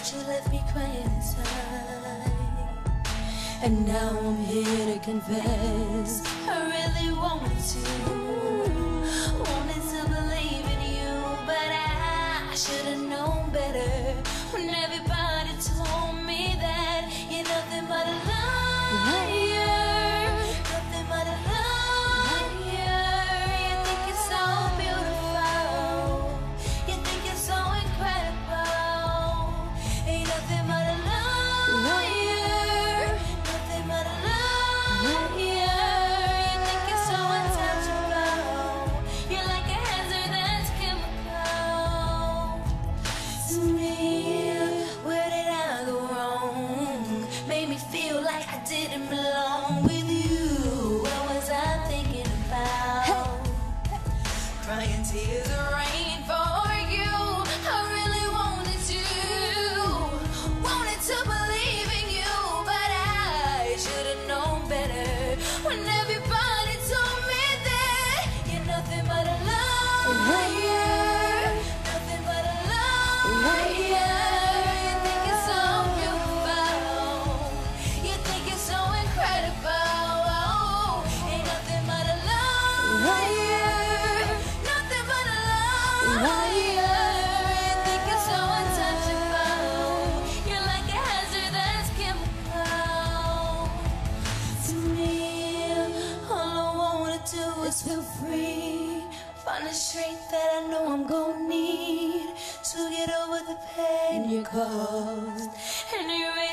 but you left me crying inside. And now I'm here to confess, I really wanted to believe in you, but I should've known better when everybody told me that you're nothing but a liar, nothing but a liar. You think you're so beautiful, you think you're so incredible, ain't nothing but a liar, nothing but a liar. You think you're so untouchable, you're like a hazard that's chemical. To me, where did I go wrong? Made me feel like I didn't belong with you. What was I thinking about? Crying tears of rain for you. I really wanted to believe in you, but I should've known better when everybody told me that you're nothing but a liar, nothing but a liar. You think you're so beautiful, you think you're so incredible, ain't nothing but a liar, nothing but a liar. You think you're so untouchable, you're like a hazard that's chemical. To me, all I wanna do is feel free, find the strength that I know I'm gonna need to get over the pain you caused, and erase